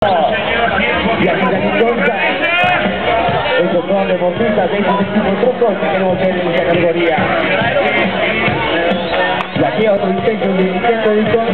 Y aquí la entonces, esos son deportistas de este último truco que queremos ver en esta categoría. Y aquí otro intento de